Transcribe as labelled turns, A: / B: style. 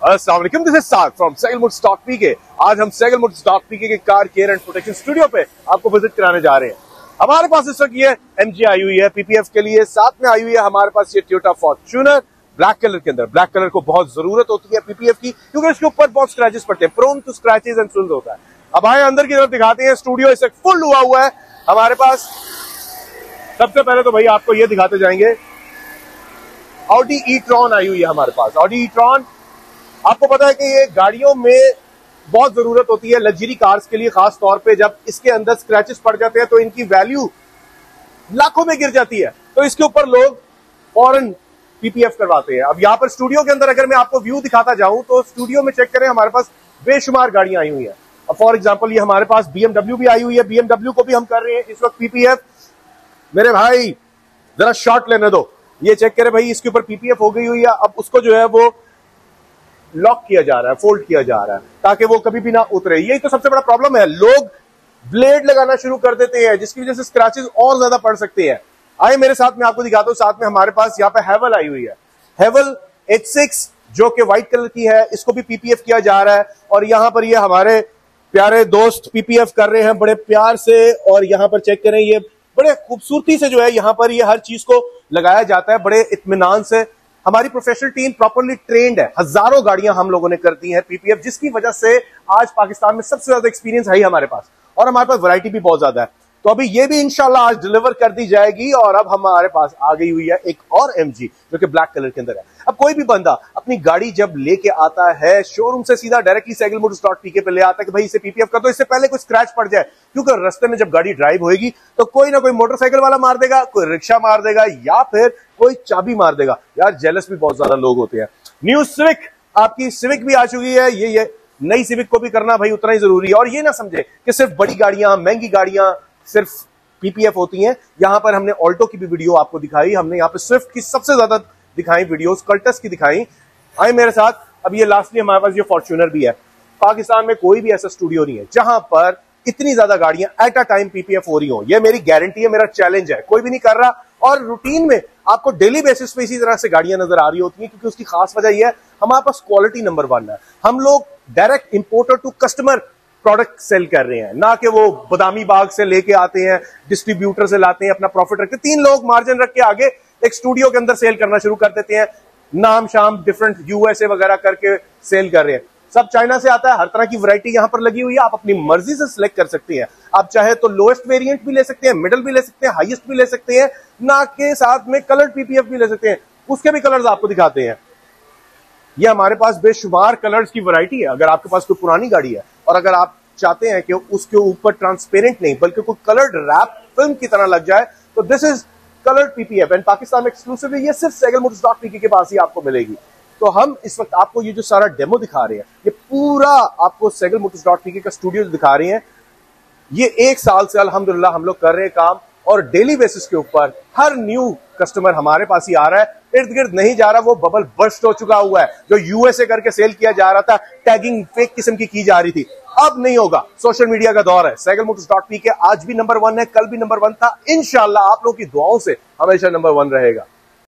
A: अस्सलाम वालेकुम, this is Saad from Saigal motors dot PK. आज हम सैगल मोटर्स डॉट पीके के car care and protection studio पे आपको विजिट कराने जा रहे हैं। हमारे पास इस वक्त ये एमजी आई हुई है पीपीएफ के लिए, साथ में आई हुई है हमारे पास ये टोयोटा फॉर्च्यूनर ब्लैक कलर के अंदर। ब्लैक कलर को बहुत जरूरत होती है पीपीएफ की, क्योंकि इसके ऊपर बहुत स्क्रैचेस पड़ते हैं, prone to scratches and swirls होता है। अब आए अंदर की तरफ दिखाते हैं, स्टूडियो इसे फुल हुआ है हमारे पास। सबसे पहले तो भाई आपको ये दिखाते जाएंगे, ऑडी ई-ट्रॉन आई हुई है हमारे पास। ऑडी ई-ट्रॉन, आपको पता है कि ये गाड़ियों में बहुत जरूरत होती है लग्जरी कार्स के लिए, खास तौर पे जब इसके अंदर स्क्रैचेस पड़ जाते हैं तो इनकी वैल्यू लाखों में गिर जाती है, तो इसके ऊपर लोग फौरन पीपीएफ करवाते हैं। अब यहाँ पर स्टूडियो के अंदर अगर मैं आपको व्यू दिखाता जाऊं तो स्टूडियो में चेक करें, हमारे पास बेशुमार गाड़ियां आई हुई हैं। अब फॉर एग्जांपल ये हमारे पास बीएमडब्ल्यू भी आई हुई है, बीएमडब्ल्यू को भी हम कर रहे हैं इस वक्त पीपीएफ। मेरे भाई जरा शॉट लेने दो, ये चेक करें भाई, इसके ऊपर पीपीएफ हो गई हुई है। अब उसको जो है वो लॉक किया जा रहा है, फोल्ड किया जा रहा है ताकि वो कभी भी ना उतरे। यही तो सबसे बड़ा प्रॉब्लम है, लोग ब्लेड लगाना शुरू कर देते हैं जिसकी वजह से स्क्रैचेस और ज्यादा पड़ सकते हैं। आइए मेरे साथ में आपको दिखाता हूं, साथ में हमारे पास यहाँ पे हैवल आई हुई है, हैवल H6 जो कि व्हाइट कलर की है, इसको भी पीपीएफ किया जा रहा है। और यहां पर ये हमारे प्यारे दोस्त पीपीएफ कर रहे हैं बड़े प्यार से। और यहां पर चेक करें, ये बड़े खूबसूरती से जो है यहाँ पर ये हर चीज को लगाया जाता है, बड़े इत्मीनान से। हमारी प्रोफेशनल टीम प्रॉपर्ली ट्रेंड है, हजारों गाड़ियां हम लोगों ने करती हैं पीपीएफ, जिसकी वजह से आज पाकिस्तान में सबसे ज्यादा एक्सपीरियंस है हमारे पास, और हमारे पास वैरायटी भी बहुत ज्यादा है। तो अभी ये भी इंशाल्लाह आज डिलीवर कर दी जाएगी। और अब हमारे पास आ गई हुई है एक और एमजी जो कि ब्लैक कलर के अंदर है। अब कोई भी बंदा अपनी गाड़ी जब लेके आता है शोरूम से, सीधा directly Saigal motors dot PK पे ले आता है कि भाई इसे पीपीएफ कर दो, इससे पहले कोई स्क्रैच पड़ जाए, क्योंकि रास्ते में जब गाड़ी ड्राइव होगी तो कोई ना कोई मोटरसाइकिल वाला मार देगा, कोई रिक्शा मार देगा, या फिर कोई चाबी मार देगा। यार जेलस भी बहुत ज्यादा लोग होते हैं। न्यू सिविक, आपकी सिविक भी आ चुकी है, ये नई सिविक को भी करना भाई उतना ही जरूरी है। और ये ना समझे कि सिर्फ बड़ी गाड़ियां, महंगी गाड़ियां सिर्फ पीपीएफ होती हैं। यहां पर हमने ऑल्टो की भी वीडियो आपको दिखाई, हमने यहां पे स्विफ्ट की सबसे ज्यादा दिखाई वीडियोस, कल्टस की दिखाई। आए मेरे साथ, अब ये लास्टली हमारे पास ये फॉर्च्यूनर भी है। पाकिस्तान में कोई भी ऐसा स्टूडियो नहीं है जहां पर इतनी ज्यादा गाड़ियां एट अ टाइम पीपीएफ हो रही हो। ये मेरी गारंटी है, मेरा चैलेंज है, कोई भी नहीं कर रहा। और रूटीन में आपको डेली बेसिस पे इसी तरह से गाड़ियां नजर आ रही होती हैं, क्योंकि उसकी खास वजह यह है हमारे पास क्वालिटी नंबर 1 है। हम लोग direct importer to customer product sale कर रहे हैं, ना कि वो बदामी बाग से लेके आते हैं, डिस्ट्रीब्यूटर से लाते हैं, अपना प्रॉफिट रखते हैं। 3 लोग मार्जिन रख के आगे एक स्टूडियो के अंदर सेल करना शुरू कर देते हैं, नाम शाम डिफरेंट यूएसए वगैरह करके सेल कर रहे हैं। सब चाइना से आता है, हर तरह की वैरायटी यहां पर लगी हुई है, आप अपनी मर्जी से सिलेक्ट कर सकते हैं। आप चाहे तो लोएस्ट वेरिएंट भी ले सकते हैं, मिडिल भी ले सकते हैं, हाईएस्ट भी ले सकते हैं, ना के साथ में कलर्ड पीपीएफ भी ले सकते हैं। उसके भी कलर्स आपको दिखाते हैं। ये हमारे पास बेशुमार कलर्स की वैरायटी है। अगर आपके पास कोई पुरानी गाड़ी है और अगर आप चाहते हैं कि उसके ऊपर ट्रांसपेरेंट नहीं बल्कि कोई कलर्ड रैप फिल्म की तरह लग जाए, तो this is coloured PPF and Pakistan में एक्सक्लूसिवली ये सिर्फ सैगल मोटर्स डॉट पीके के पास ही आपको मिलेगी। तो हम इस वक्त आपको ये जो सारा डेमो दिखा रहे हैं, ये पूरा आपको सैगल मोटर्स डॉट पीके का स्टूडियो दिखा रहे हैं। ये 1 साल से अल्हम्दुलिल्लाह हम लोग कर रहे हैं काम, और डेली बेसिस के ऊपर हर न्यू कस्टमर हमारे पास ही आ रहा है, इर्द गिर्द नहीं जा रहा, वो बबल बर्स्ट हो चुका हुआ है। जो यूएसए करके सेल किया जा रहा था, टैगिंग फेक किस्म की जा रही थी, अब नहीं होगा। सोशल मीडिया का दौर है। सैगल मोटर्स डॉट पीके आज भी नंबर 1 है, कल भी नंबर 1 था, इंशाल्लाह आप लोगों की दुआओं से हमेशा नंबर 1 रहेगा।